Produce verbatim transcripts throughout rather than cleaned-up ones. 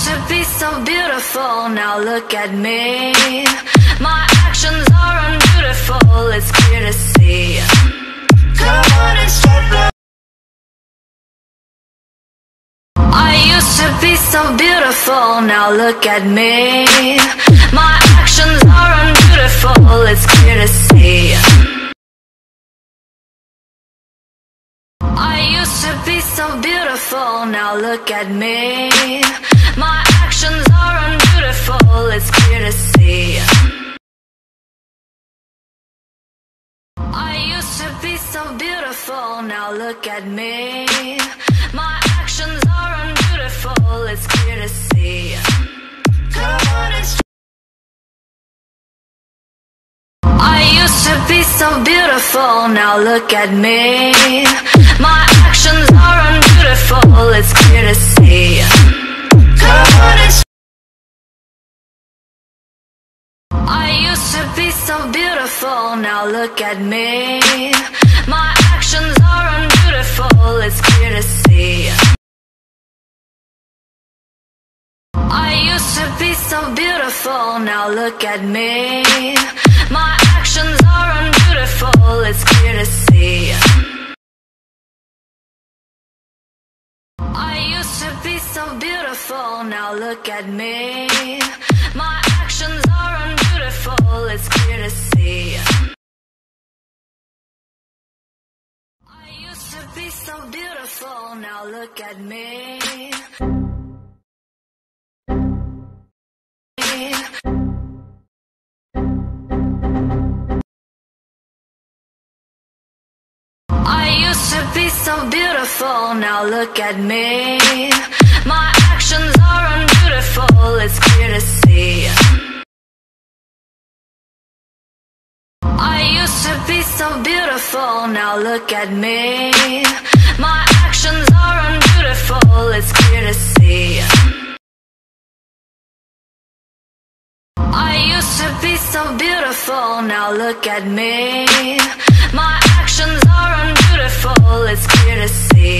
used to be so beautiful, now look at me. My actions are unbeautiful, it's clear to see. Come on and start the I used to be so beautiful, now look at me. My actions are unbeautiful, it's clear to see. I used to be so beautiful, now look at me. My actions are unbeautiful, it's clear to see. I used to be so beautiful, now look at me. My actions are unbeautiful, it's clear to see. Come on and I used to be so beautiful, now look at me. My actions are unbeautiful, it's clear to see. Come on and I used to be so beautiful, now look at me. My actions are unbeautiful, it's clear to see. I used to be so beautiful, now look at me. My actions are unbeautiful, it's clear to see. I used to be so beautiful, now look at me. My actions are unbeautiful, it's clear to see. I used to be so beautiful, now look at me. I used to be so beautiful, now look at me. My actions are unbeautiful, it's clear to see. I used to be so beautiful, now look at me. My actions are unbeautiful, it's clear to see. I used to be so beautiful, now look at me. My actions are unbeautiful, it's clear to see.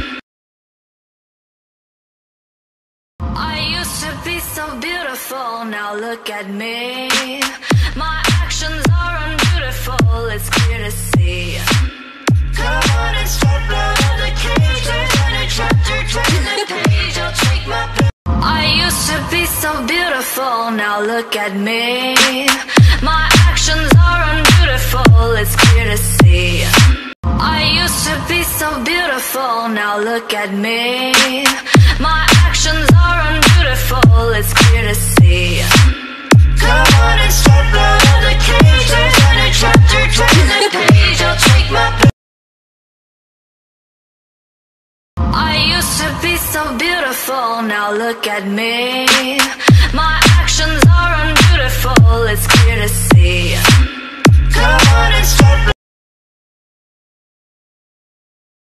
I used to be so beautiful, now look at me. My actions are unbeautiful, it's clear to see. Come on and start blowing the cage, turn a chapter, turn the page, I'll take my I used to be so beautiful, now look at me. My actions are unbeautiful, it's clear to see. I used to be so beautiful, now look at me. My actions are unbeautiful, it's clear to see. Come on and start blowing the cage, turn a chapter, turn the page, I'll take my I used to be so beautiful, now look at me. My actions